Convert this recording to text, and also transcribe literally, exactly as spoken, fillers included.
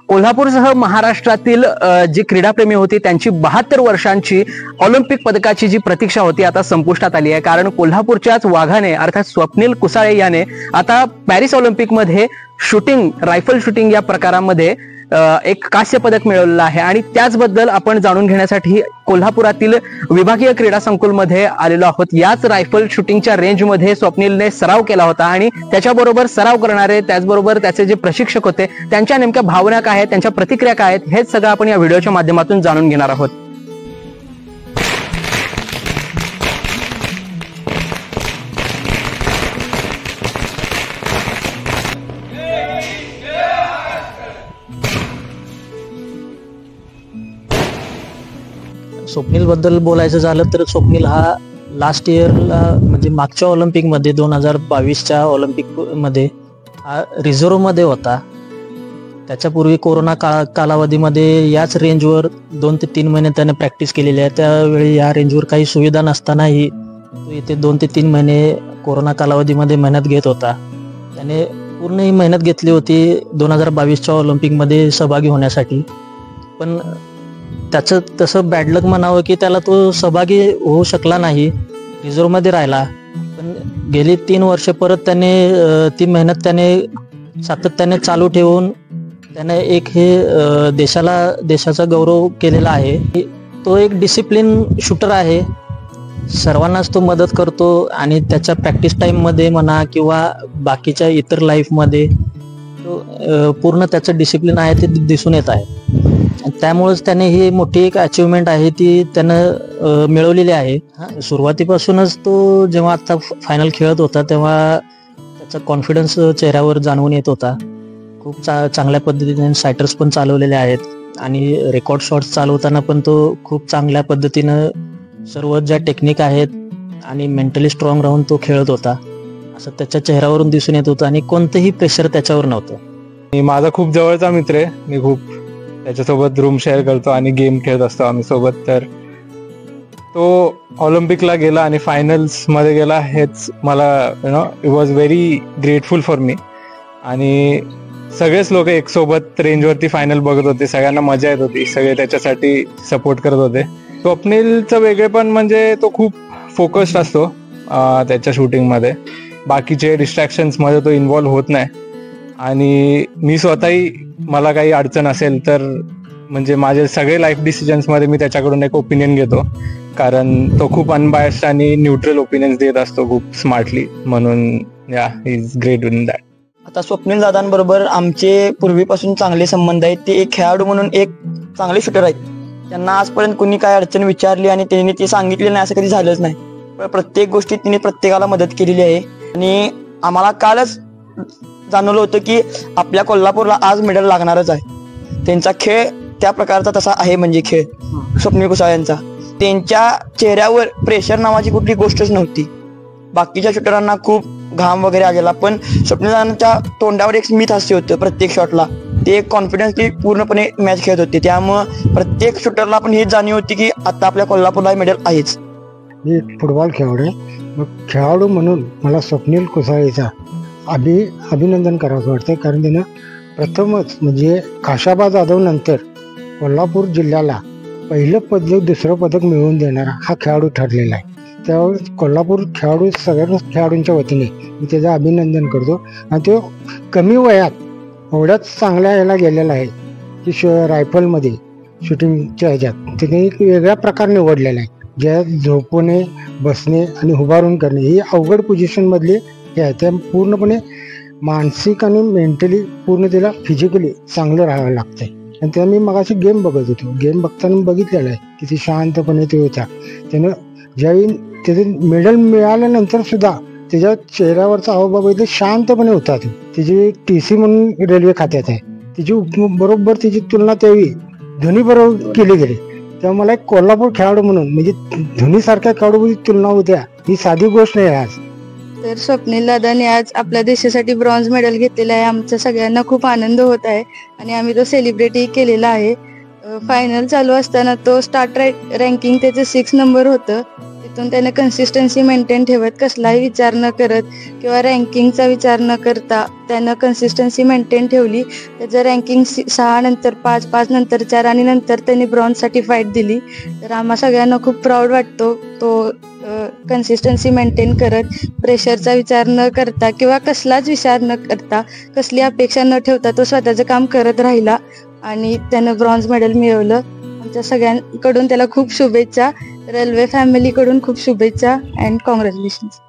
कोल्हापूरसह महाराष्ट्रातील जी क्रीडाप्रेमी होती त्यांची बहात्तर वर्षांची ऑलिम्पिक पदकाची जी प्रतीक्षा होती आता संपुष्टात आली आहे। कारण कोल्हापूरच्याच वाघाने अर्थात स्वप्नील कुसाळे याने आता पॅरिस ऑलिम्पिकमध्ये शूटिंग रायफल शूटिंग या प्रकारामध्ये एक कांस्य पदक मिळवलेलं आहे। आणि त्याचबद्दल आपण जाणून घेण्यासाठी कोल्हापुरातील विभागीय क्रीडा संकुलमध्ये आलेलो आहोत। याच रायफल शूटिंगच्या रेंजमध्ये स्वप्नीलने सराव केला होता आणि त्याच्याबरोबर सराव करणारे त्याचबरोबर त्याचे जे प्रशिक्षक होते त्यांच्या नेमक्या भावना काय आहेत, त्यांच्या प्रतिक्रिया काय आहेत, हेच सगळं आपण या व्हिडिओच्या माध्यमातून जाणून घेणार आहोत। स्वप्नील बद्दल बोलायचं झालं तर स्वप्नील हा लास्ट इयरला म्हणजे मागच्या ऑलिम्पिकमध्ये दोन हजार बावीसच्या ऑलिम्पिकमध्ये हा रिझर्वमध्ये होता। त्याच्यापूर्वी कोरोना काळ कालावधीमध्ये याच रेंजवर दोन ते तीन महिने त्याने प्रॅक्टिस केलेली आहे। त्यावेळी या रेंजवर काही सुविधा नसतानाही तो इथे दोन ते तीन महिने कोरोना कालावधीमध्ये मेहनत घेत होता। त्याने पूर्ण ही मेहनत घेतली होती दोन हजार बावीसच्या ऑलिम्पिकमध्ये सहभागी होण्यासाठी। पण त्याचं तसं बॅडलक म्हणावं की त्याला तो सहभागी होऊ शकला नाही, रिझर्वमध्ये राहिला। पण गेली तीन वर्ष परत त्याने ती मेहनत त्याने सातत्याने चालू ठेवून त्याने एक हे देशाला देशाचा गौरव केलेला आहे। तो एक डिसिप्लिन शूटर आहे, सर्वांनाच तो मदत करतो आणि त्याच्या प्रॅक्टिस टाईममध्ये म्हणा किंवा बाकीच्या इतर लाईफमध्ये तो पूर्ण त्याचं डिसिप्लिन आहे ते दिसून येत आहे। त्यामुळेच त्याने ही मोठी एक अचिव्हमेंट आहे ती त्यानं मिळवलेली आहे। सुरुवातीपासूनच तो जेव्हा आता फायनल खेळत होता तेव्हा त्याचा कॉन्फिडन्स चेहऱ्यावर जाणवून येत होता। खूप चा चांगल्या पद्धतीने सायटर्स पण चालवलेले आहेत आणि रेकॉर्ड शॉट्स चालवताना पण तो खूप चांगल्या पद्धतीनं सर्व ज्या टेक्निक आहेत आणि मेंटली स्ट्रॉंग राहून तो खेळत होता असं त्याच्या चेहऱ्यावरून दिसून येत होतं आणि कोणतंही प्रेशर त्याच्यावर नव्हतं। माझा खूप जवळचा मित्र आहे, मी खूप त्याच्यासोबत रूम शेअर करतो आणि गेम खेळत असतो आम्ही सोबत। तर तो ऑलिम्पिकला गेला आणि फायनल्स मध्ये गेला हेच मला you know it was very grateful for me. आणि सगळेच लोक एक सोबत रेंजवरती फायनल बघत होते, सगळ्यांना मजा येत होती, सगळे त्याच्यासाठी सपोर्ट करत होते। स्वप्नीलचं वेगळेपण म्हणजे तो खूप फोकस्ड असतो त्याच्या शूटिंगमध्ये, बाकीचे डिस्ट्रॅक्शन्स मध्ये तो इन्व्हॉल्व्ह होत नाही। आणि मी स्वतःही मला काही अडचण असेल तर म्हणजे माझे सगळे लाईफ डिसिजन्स मध्ये मी त्याच्याकडून एक ओपिनियन घेतो, कारण तो खूप अनबायस्ड आणि न्यूट्रल ओपिनियन्स देत असतो खूप स्मार्टली। म्हणून या he is great in that. आता स्वप्नील दादांबरोबर आमचे पूर्वीपासून चांगले संबंध आहेत। ते एक खेळाडू म्हणून एक चांगले शूटर आहेत, त्यांना आजपर्यंत कुणी काय अडचण विचारली आणि त्यांनी ते सांगितले नाही असं कधी झालंच नाही। प्रत्येक गोष्टीत तिने प्रत्येकाला मदत केलेली आहे आणि आम्हाला कालच जाणवलं होतं की आपल्या कोल्हापूरला आज मेडल लागणारच आहे। त्यांचा खेळ त्या प्रकारचा तसा आहे, म्हणजे खेळ स्वप्नील कुसाळे यांचा, त्यांच्या चेहऱ्यावर प्रेशर नावाची कुठली गोष्टच नव्हती। बाकीच्या शूटरांना खूप घाम वगैरे आलेला, पण स्वप्नीलांच्या तोंडावर एक स्मित हास्य होतं प्रत्येक शॉटला। ते कॉन्फिडन्सली पूर्णपणे मॅच खेळत होते, त्यामुळं प्रत्येक शूटरला पण हीच जाणीव होती की आता आपल्या कोल्हापूरला मेडल आहेच। मी फुटबॉल खेळाडू आहे, मग खेळाडू म्हणून मला स्वप्नील कुसाळेचा अभि अभिनंदन करावं वाटतं, कारण त्यानं प्रथमच म्हणजे खाशाबा जाधव नंतर कोल्हापूर जिल्ह्याला पहिलं पदक दुसरं पदक मिळवून देणारा हा खेळाडू ठरलेला आहे। त्यावेळेस कोल्हापूर खेळाडू सगळ्या खेळाडूंच्या वतीने मी त्याचं अभिनंदन करतो। आणि तो कमी वयात एवढ्याच चांगल्या याला गेलेला आहे की श रायफलमध्ये शूटिंगच्या ह्याच्यात त्याने एक वेगळ्या प्रकार निवडलेला आहे, ज्या झोपणे बसणे आणि उभारून करणे ही अवघड पोझिशनमधले हे आहे। त्या पूर्णपणे मानसिक आणि मेंटली पूर्ण त्याला फिजिकली चांगलं राहावं लागतंय। आणि त्या मी मगाशी गेम बघत होतो, गेम बघताना बघितलेलं आहे किती शांतपणे ते होता। त्यानं ज्यावेळी त्याचं मेडल मिळाल्यानंतर सुद्धा त्याच्या चेहऱ्यावरचा हावभाव बघितलं शांतपणे होता। तो त्याची टी सी म्हणून रेल्वे खात्यात आहे, तिची बरोबर त्याची तुलना त्यावेळी धोनी बरोबर केली गेली। तेव्हा मला एक कोल्हापूर खेळाडू म्हणून म्हणजे धोनीसारख्या खेळाडू तुलना होत्या ही साधी गोष्ट नाही आज। तर स्वप्नील दादाने आज आपल्या देशासाठी ब्रॉन्झ मेडल घेतलेलं आहे। आमच्या सगळ्यांना खूप आनंद होत आहे आणि आम्ही तो सेलिब्रेटही केलेला आहे। फायनल चालू असताना तो स्टार्ट रँकिंग त्याचं सिक्स नंबर होतं, ते त्यातून त्याने कन्सिस्टन्सी मेंटेन ठेवत, कसलाही विचार न करत किंवा रँकिंगचा विचार न करता त्यानं कन्सिस्टन्सी मेंटेन ठेवली. त्याचं रँकिंग सहा नंतर पाच, पाच नंतर चार आणि नंतर त्यांनी ब्रॉन्झसाठी फाईट दिली. तर आम्हा सगळ्यांना खूप प्राऊड वाटतो. तो कन्सिस्टन्सी मेंटेन करत, प्रेशरचा विचार न करता किंवा कसलाच विचार न करता, कसली अपेक्षा न ठेवता तो स्वतःचं काम करत राहिला आणि त्यानं ब्रॉन्झ मेडल मिळवलं. आमच्या सगळ्यांकडून त्याला खूप शुभेच्छा, रेल्वे फॅमिलीकडून खूप शुभेच्छा अँड कॉंग्रॅच्युलेशन्स.